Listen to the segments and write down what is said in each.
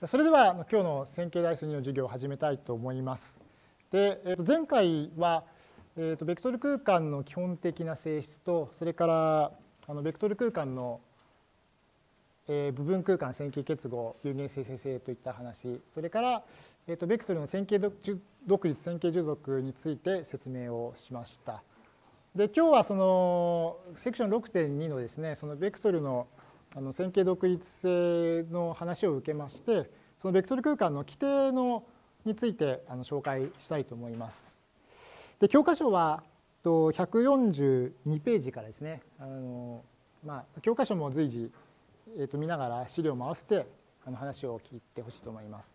それでは今日の線形代数2の授業を始めたいと思います。で、前回はベクトル空間の基本的な性質と、それからベクトル空間の部分空間線形結合有限生成性といった話、それからベクトルの線形独立線形従属について説明をしました。で、今日はそのセクション 6.2 のですね、そのベクトルの線形独立性の話を受けまして、そのベクトル空間の規定について紹介したいと思います。で、教科書は142ページからですね、教科書も随時見ながら資料も合わせて話を聞いてほしいと思います。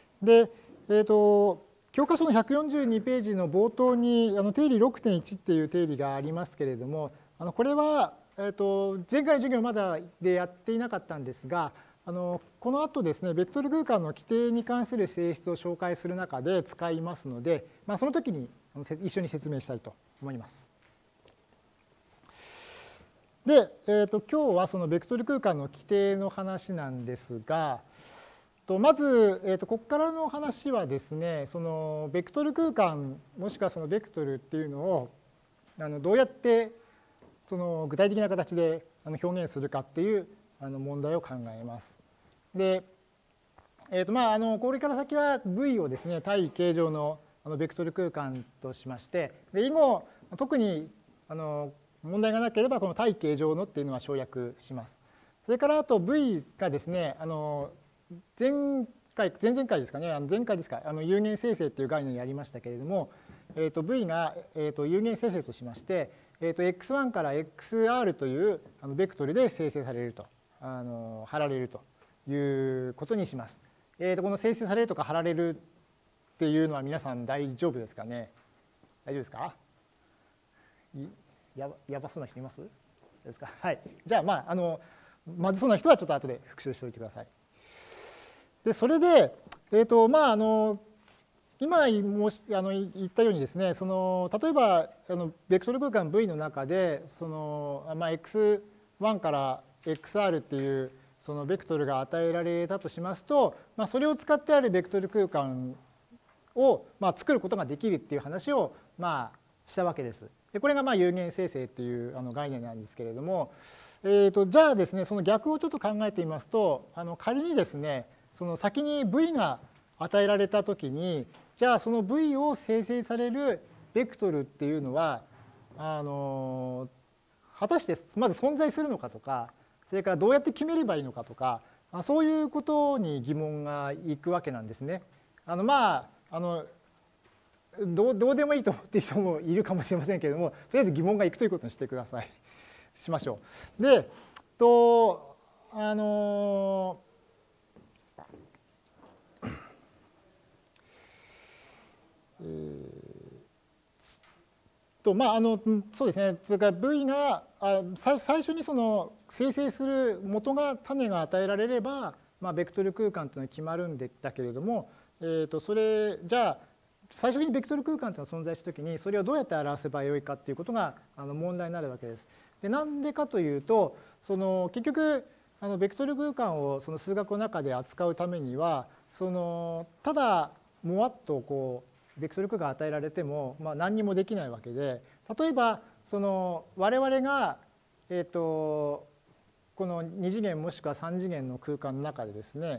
で、教科書の142ページの冒頭に定理 6.1 っていう定理がありますけれども、これは前回の授業まだでやっていなかったんですが、この後ですね、ベクトル空間の規定に関する性質を紹介する中で使いますので、その時に一緒に説明したいと思います。で、今日はそのベクトル空間の規定の話なんですが、まず、ここからの話はですね、そのベクトル空間もしくはそのベクトルっていうのをどうやってその具体的な形で表現するかっていう問題を考えます。で、これから先は V をですね、対形状のベクトル空間としまして、で以後特に問題がなければこの対形状のっていうのは省略します。それからあと V がですね、前々回ですかね、前回ですか、有限生成っていう概念やりましたけれども、V が有限生成としまして、x1 から xr というベクトルで生成されると、貼られるということにします。この生成されるとか貼られるっていうのは皆さん大丈夫ですかね。大丈夫ですか？やばそうな人います？ですか？はい。じゃあまずそうな人はちょっと後で復習しておいてください。で、それで今言ったようにですね、その例えばベクトル空間 V の中でそのx1 から xr っていうそのベクトルが与えられたとしますと、それを使ってあるベクトル空間を作ることができるっていう話をしたわけです。で、これが有限生成っていう概念なんですけれども、じゃあですね、その逆をちょっと考えてみますと、仮にですね、その先に V が与えられたときに、じゃあその V を生成されるベクトルっていうのは果たしてまず存在するのかとか、それからどうやって決めればいいのかとか、そういうことに疑問がいくわけなんですね。どうでもいいと思っている人もいるかもしれませんけれども、とりあえず疑問がいくということにしてください。しましょう。で、そうですね、それから V が最初にその生成する種が与えられれば、ベクトル空間というのは決まるんだけれども、それじゃあ最初にベクトル空間というのが存在したときに、それをどうやって表せばよいかということが問題になるわけです。で、なんでかというと、結局ベクトル空間をその数学の中で扱うためには、ただもわっとベクトル空間が与えられても何にもできないわけで、例えば我々がこの2次元もしくは3次元の空間の中でですね、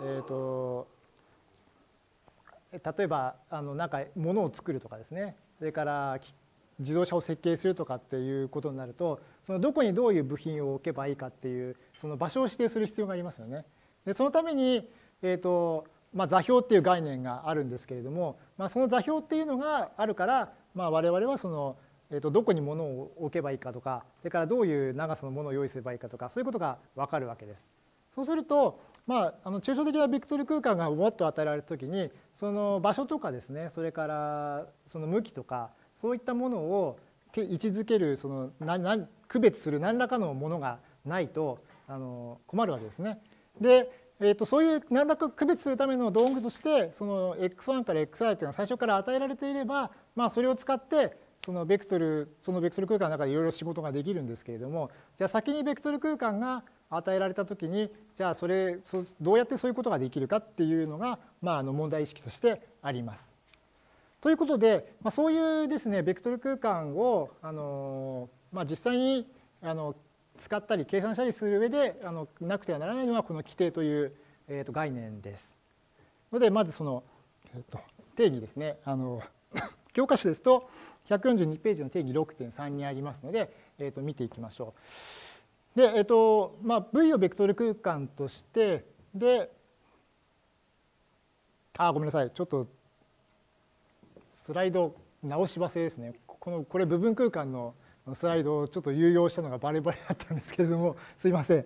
例えば物を作るとかですね、それから自動車を設計するとかっていうことになると、どこにどういう部品を置けばいいかっていうその場所を指定する必要がありますよね。で、そのために座標っていう概念があるんですけれども、その座標っていうのがあるから、我々はどこに物を置けばいいかとか、それからどういう長さのものを用意すればいいかとか、そういうことが分かるわけです。そうすると、抽象的なベクトル空間がもっと与えられたときに、その場所とかですね、それからその向きとか、そういったものを位置づける区別する何らかのものがないと困るわけですね。で、そういう何らか区別するための道具として、その x1 から xi というのは最初から与えられていれば、それを使ってそのベクトル空間の中でいろいろ仕事ができるんですけれども、じゃあ先にベクトル空間が与えられたときに、じゃあどうやってそういうことができるかっていうのが、問題意識としてあります。ということで、そういうですね、ベクトル空間を実際に使ったり計算したりする上でなくてはならないのはこの規定という概念です。ので、まずその定義ですね。教科書ですと142ページの定義 6.3 にありますので、見ていきましょう。で、V をベクトル空間として、で、ごめんなさい。ちょっとスライド直し忘れですね。これ部分空間のスライドをちょっと有用したのがバレバレだったんですけれども、すいません。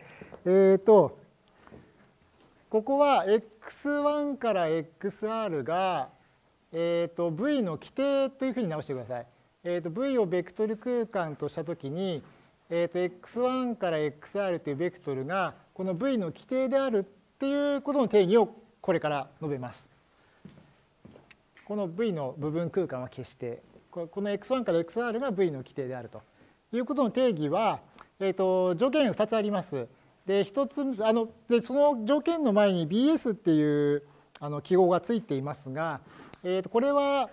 ここは x1 から xr がv の規定というふうに直してください。v をベクトル空間としたときに、x1 から xr というベクトルがこの v の規定であるっていうことの定義をこれから述べます。この v の部分空間は消して、この x1 から xr が v の規定であるということの定義は、条件が2つあります。で、1つでその条件の前に bs っていう記号がついていますが、これは、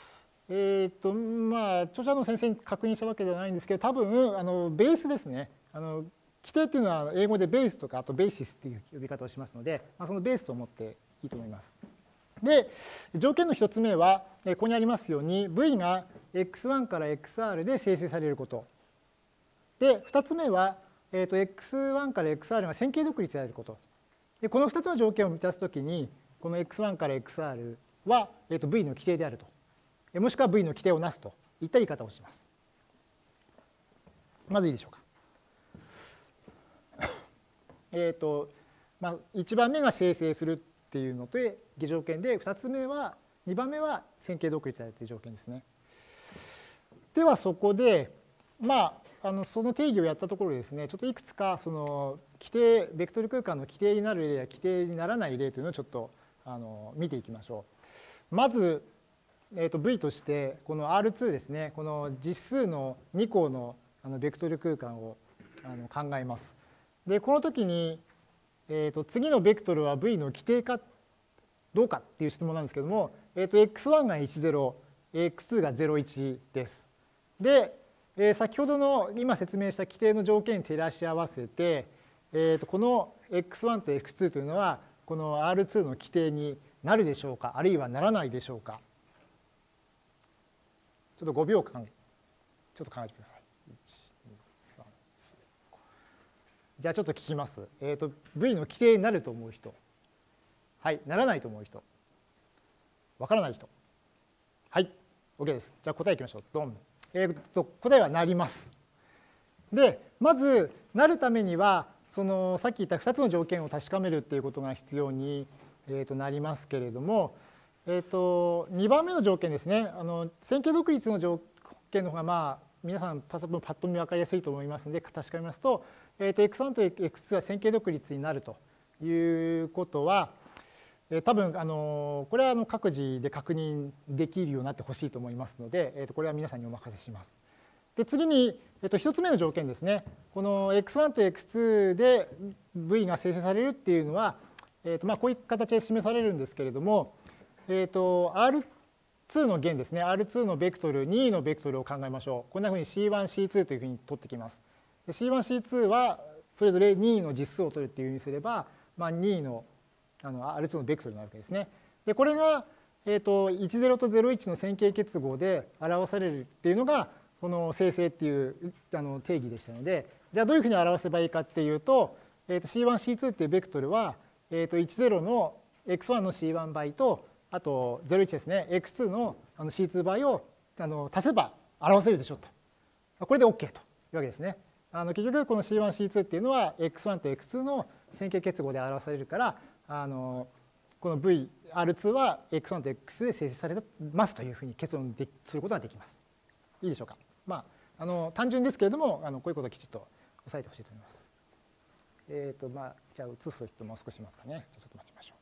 著者の先生に確認したわけではないんですけど、多分ベースですね。規定っていうのは英語でベースとかあとベーシスっていう呼び方をしますので、そのベースと思っていいと思います。で、条件の1つ目は、ここにありますように v が x1 から xr で生成されること。で、2つ目は、x1 から xr が線形独立であること。で、この2つの条件を満たすときに、この x1 から xr は v の規定であると。もしくは v の規定をなすといった言い方をします。まずいいでしょうか。1番目が生成するっていうので条件で、2番目は線形独立であるという条件ですね。ではそこで、その定義をやったところでですね、ちょっといくつかその規定、ベクトル空間の規定になる例や規定にならない例というのをちょっと見ていきましょう。まず、V としてこの R2 ですね、この実数の2項のベクトル空間を考えます。で、この時に、次のベクトルは V の規定かどうかっていう質問なんですけども、x1 が10、x2 が01です。で、先ほどの今説明した規定の条件に照らし合わせて、この x1 と x2 というのはこの R2 の規定になるでしょうか、あるいはならないでしょうか。ちょっと5秒間ちょっと考えてください。1、2、3、4、じゃあちょっと聞きます。V の規定になると思う人。はい、ならないと思う人。わからない人。はい、OK です。じゃあ答えいきましょう。ドン。答えはなります。で、まずなるためには、さっき言った2つの条件を確かめるっていうことが必要になりますけれども、2番目の条件ですね。線形独立の条件の方が皆さんパッと見分かりやすいと思いますので確かめますと、x1 と x2 は線形独立になるということは、多分これは各自で確認できるようになってほしいと思いますので、これは皆さんにお任せします。で、次に1つ目の条件ですね。この x1 と x2 で v が生成されるっていうのは、こういう形で示されるんですけれども、R2 の弦ですね、R2 のベクトル、2のベクトルを考えましょう。こんなふうに C1、C2 というふうに取ってきます。C1、C2 はそれぞれ2の実数を取るっていうふうにすれば、2のR2 のベクトルになるわけですね。で、これが10と01の線形結合で表されるっていうのが、この生成っていう定義でしたので、じゃあどういうふうに表せばいいかっていうと、C1、C2 っていうベクトルは、10の x1 の C1 倍と、あと01ですね、x2 のC2 倍を足せば表せるでしょうと。これで OK というわけですね。結局この C1、C2 っていうのは x1 と x2 の線形結合で表されるから、この V、R2 は x1 と x で生成されますというふうに結論することができます。いいでしょうか。単純ですけれども、こういうことをきちっと押さえてほしいと思います。じゃあ写す人もう少しいますかね。ちょっと待ちましょう。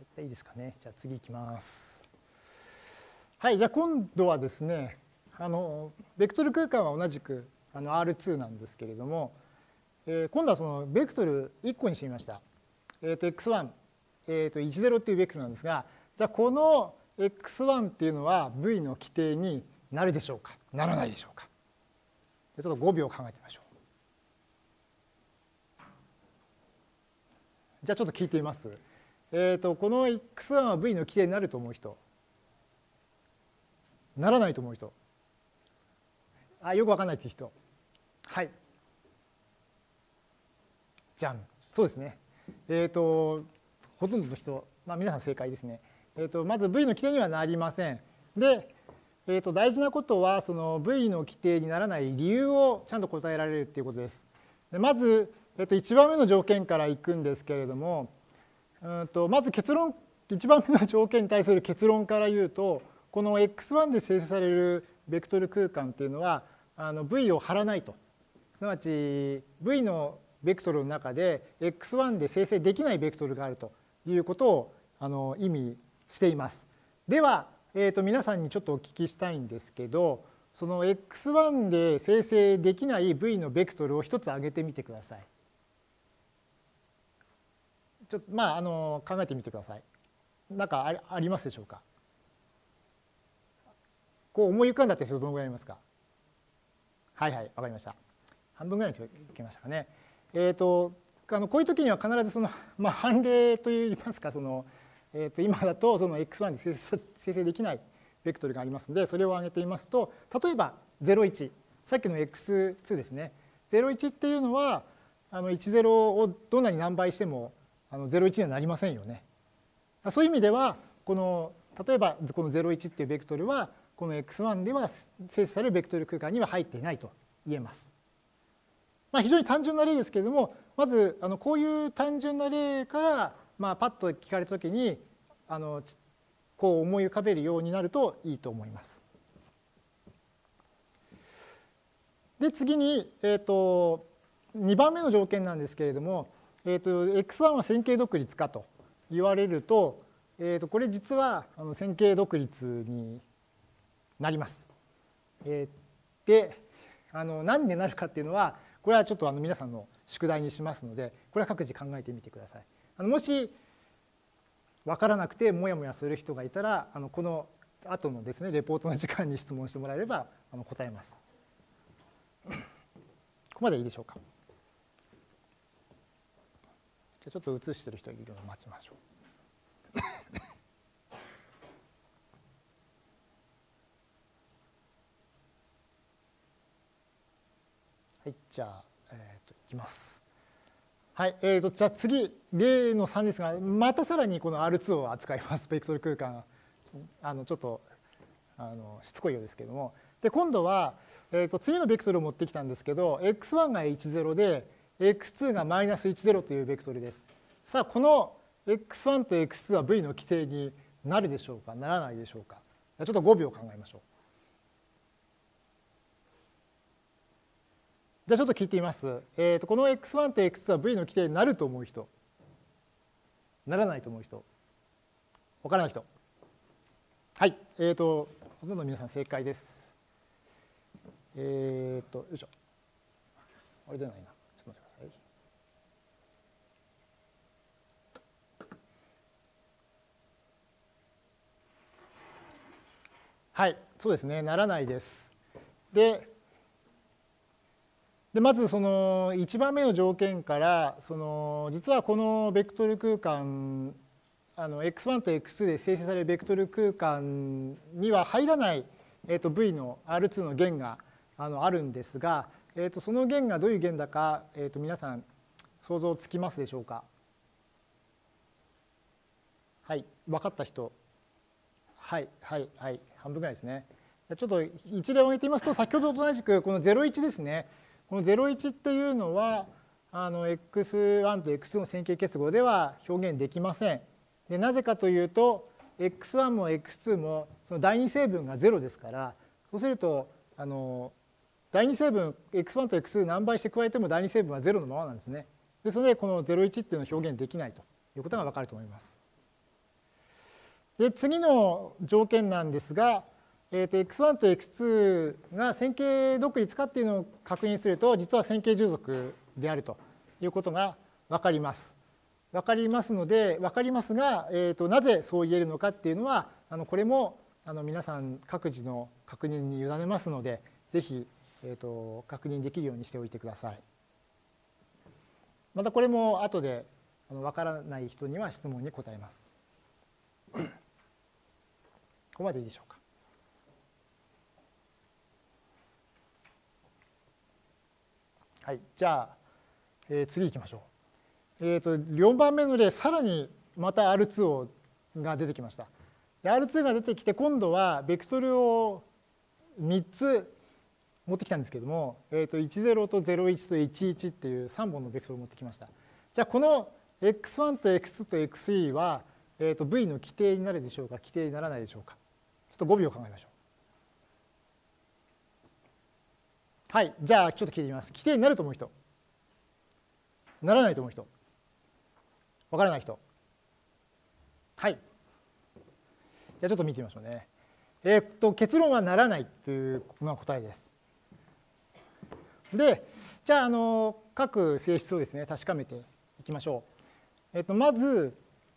いいですかね。じゃあ次いきます。はい、じゃあ今度はですね、ベクトル空間は同じくR2 なんですけれども、今度はそのベクトル1個にしてみました。x1、10っていうベクトルなんですが、じゃあこの x1 っていうのは v の規定になるでしょうか、ならないでしょうか。ちょっと5秒考えてみましょう。じゃあちょっと聞いてみます。この x1 は v の規定になると思う人、ならないと思う人、よくわかんないっていう人。はい。じゃん。そうですね。ほとんどの人、皆さん正解ですね。まず v の規定にはなりません。で、大事なことはその v の規定にならない理由をちゃんと答えられるっていうことです。でまず、1番目の条件からいくんですけれども、まず結論、1番目の条件に対する結論から言うと、この x1 で生成されるベクトル空間っていうのはv を張らないと。すなわち v のベクトルの中で x1 で生成できないベクトルがあるということを意味しています。では、皆さんにちょっとお聞きしたいんですけど、その x1 で生成できない v のベクトルを一つ挙げてみてください。ちょっと考えてみてください。なんかありますでしょうか。こう思い浮かんだって人どのぐらいいますか。はいはい、わかりました。半分ぐらいにいけましたかね。こういう時には必ずその、判例といいますか、その今だとその x1 で生成できないベクトルがありますので、それを挙げてみますと、例えば01、さっきの x2 ですね。01っていうのは10をどんなに何倍しても01にはなりませんよね。そういう意味では例えばこの01っていうベクトルはこの x1 では生成されるベクトル空間には入っていないと言えます。非常に単純な例ですけれども、まずこういう単純な例からパッと聞かれたときにこう思い浮かべるようになるといいと思います。で次に、2番目の条件なんですけれども、x1 は線形独立かと言われると、これ実は線形独立になります。で何でなるかっていうのは、これはちょっと皆さんの宿題にしますので、これは各自考えてみてください。もし分からなくてもやもやする人がいたら、この後のですねレポートの時間に質問してもらえれば答えます。ここまでいいでしょうか。じゃあちょっと写してる人がいるのを待ちましょう。はい、じゃあ、いきます。はい、じゃあ次、例の3ですが、またさらにこの R2 を扱います、ベクトル空間。ちょっとしつこいようですけれども。で、今度は、次のベクトルを持ってきたんですけど、x1 が10で、x2 がマイナス10というベクトルです。さあ、この x1 と x2 は v の規定になるでしょうか、ならないでしょうか。ちょっと5秒考えましょう。じゃあちょっと聞いてみます。この x1 と x2 は v の規定になると思う人、ならないと思う人、わからない人。はい、ほとんどの皆さん正解です。よいしょ。あれ出ないな。ちょっと待ってください。はい、そうですね、ならないです。でまずその1番目の条件から実はこのベクトル空間x1 と x2 で生成されるベクトル空間には入らない、v の R2 の弦があるんですが、その弦がどういう弦だか、皆さん想像つきますでしょうか。はい、分かった人。はいはいはい、半分ぐらいですね。ちょっと一例を挙げてみますと、先ほどと同じくこの01ですね。この01っていうのはx1 と x2 の線形結合では表現できません。でなぜかというと x1 も x2 もその第二成分が0ですから、そうすると第二成分 x1 と x2 何倍して加えても第二成分は0のままなんですね。ですのでこの01っていうのを表現できないということが分かると思います。 で次の条件なんですが、x1 と x2 が線形独立かっていうのを確認すると、実は線形従属であるということが分かります。分かりますので、分かりますが、なぜそう言えるのかっていうのは、これも皆さん各自の確認に委ねますので、ぜひ、確認できるようにしておいてください。またこれも後で分からない人には質問に答えます。ここまでいいでしょうか。はい、じゃあ、次行きましょう。4番目の例、さらにまた R2 が出てきました。R2 が出てきて、今度はベクトルを3つ持ってきたんですけども、10と01と11っていう3本のベクトルを持ってきました。じゃあこの x1 と x2 と x3 は、v の規定になるでしょうか、規定にならないでしょうか。ちょっと5秒考えましょう。はい、じゃあちょっと聞いてみます。規定になると思う人、ならないと思う人、わからない人。はい。じゃあちょっと見てみましょうね。結論はならないというのが答えです。で、じゃあ、各性質をですね、確かめていきましょう。まず、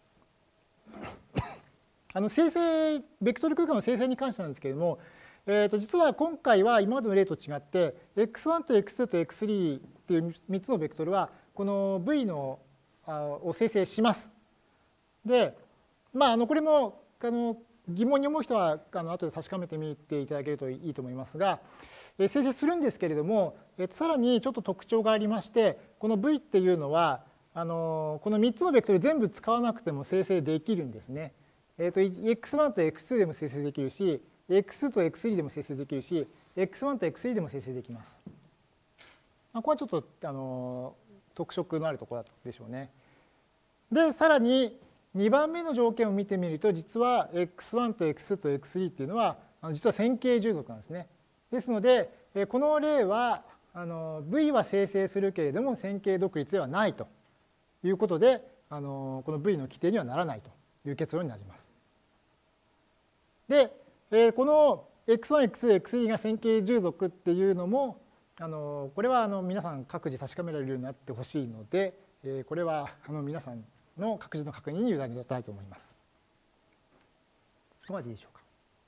生成、ベクトル空間の生成に関してなんですけれども、実は今回は今までの例と違って、x1 と x2 と x3 っていう3つのベクトルは、この v を生成します。で、これも疑問に思う人は後で確かめてみていただけるといいと思いますが、生成するんですけれども、さらにちょっと特徴がありまして、この v っていうのは、この3つのベクトル全部使わなくても生成できるんですね。x1 と x2 でも生成できるし、x2 と x3 でも生成できるし、x1 と x3 でも生成できます。ここはちょっと特色のあるところでしょうね。で、さらに2番目の条件を見てみると、実は x1 と x2 と x3 っていうのは、実は線形従属なんですね。ですので、この例はv は生成するけれども線形独立ではないということで、この v の規定にはならないという結論になります。で、この x1、x2、x3 が線形従属っていうのも、これは皆さん各自確かめられるようになってほしいので、これは皆さんの各自の確認に委ねたいと思います。そこまでいいでしょうか。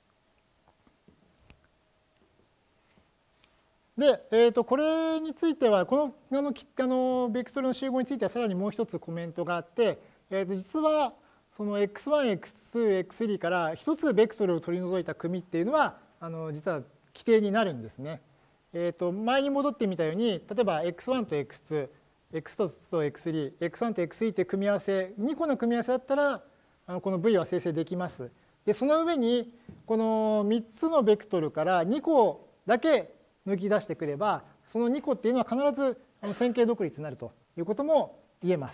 で、これについては、このベクトルの集合についてはさらにもう一つコメントがあって、実はその x1、x2、x3 から一つベクトルを取り除いた組っていうのは実は規定になるんですね。前に戻ってみたように、例えば x1 と x2、x2 と x3、x1 と x3 っていう組み合わせ、2個の組み合わせだったらこの v は生成できます。で、その上にこの3つのベクトルから2個だけ抜き出してくれば、その2個っていうのは必ず線形独立になるということも言えます。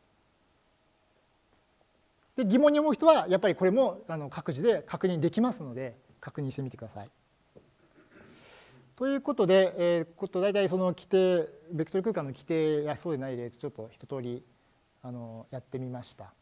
で、疑問に思う人はやっぱりこれも各自で確認できますので、確認してみてください。ということで、大体その規定、ベクトル空間の規定やそうでない例とちょっと一通りやってみました。